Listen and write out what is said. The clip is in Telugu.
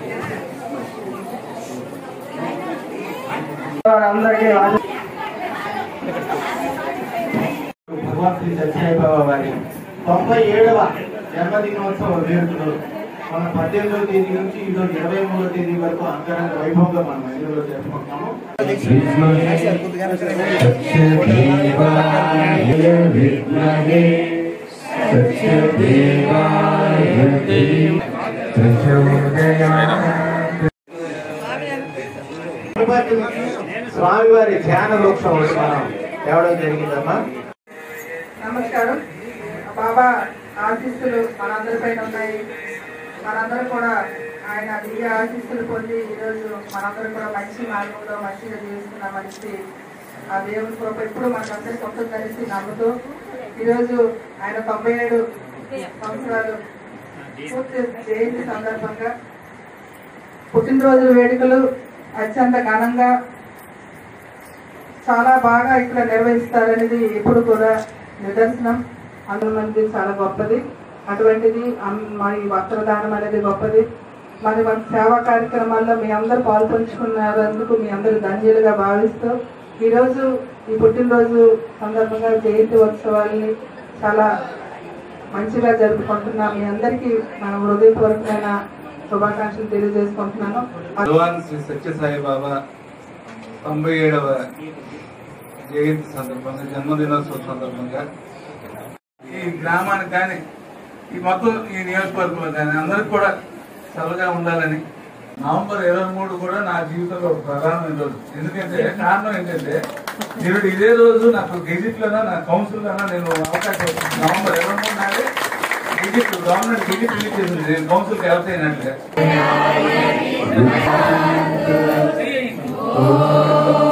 భగవాన్ శ్రీ సత్యసాయిబాబా వారి 97వ జన్మదినోత్సవ వేడుకలు మన 18వ తేదీ నుంచి ఈరోజు 23వ తేదీ వరకు అంగరంగ వైభవంగా మనం ఇందులో జరుపుకుంటున్నాము. స్వామివారి ధ్యాన వృక్షం మనం తేవడం జరిగిందమ్మా. నమస్కారం. బాబా ఆశీస్సులు మనందరిపైన ఉన్నాయి. మనందరూ కూడా ఆయన దివ్య ఆశీస్సులు పొంది ఈరోజు మనందరూ కూడా మంచి మార్గంలో మంచిగా జీవిస్తున్నామనేసి ఆ దేవుని కృప ఎప్పుడు మనందరికీ ఉంటుందనేసి నమ్ముతూ ఈరోజు ఆయన 97 సంవత్సరాలు పూర్తి జయంతి సందర్భంగా పుట్టినరోజు వేడుకలు అత్యంత ఘనంగా చాలా బాగా ఇక్కడ నిర్వహిస్తారనేది ఎప్పుడు కూడా నిదర్శనం. అందుమంది చాలా గొప్పది. అటువంటిది మరి వస్త్రదానం అనేది గొప్పది. మరి మన సేవా కార్యక్రమాల్లో మీ అందరూ పాల్పంచుకున్నందుకు మీ అందరూ ధన్యులుగా భావిస్తూ ఈరోజు ఈ పుట్టినరోజు సందర్భంగా జయంతి ఉత్సవాల్ని చాలా మంచిగా జరుపుకుంటున్నాం. మీ అందరికీ మన హృదయపూర్వకమైన శుభాకాంక్షలు తెలియజేసుకుంటున్నాను. భగవాన్ శ్రీ సత్యసాయిబాబా 97వ జయంతి సందర్భంగా జన్మదినోత్సవం సందర్భంగా ఈ గ్రామానికి కానీ ఈ మొత్తం ఈ నియోజకవర్గంలో కానీ అందరికి కూడా చల్లగా ఉండాలని నవంబర్ 23 కూడా నా జీవితంలో ఒక ప్రధానమైన రోజు. ఎందుకంటే కారణం ఏంటంటే నేను ఇదే రోజు నాకు గెజిట్ లోనా నా కౌన్సిల్ లోనా నేను అవకాశం వచ్చింది. నవంబర్ 23 నాడే గెజిట్ గవర్నమెంట్ గెజిట్ రిలీజ్ చేసింది. నేను కౌన్సిల్కి ఎవరు అయినట్లుగా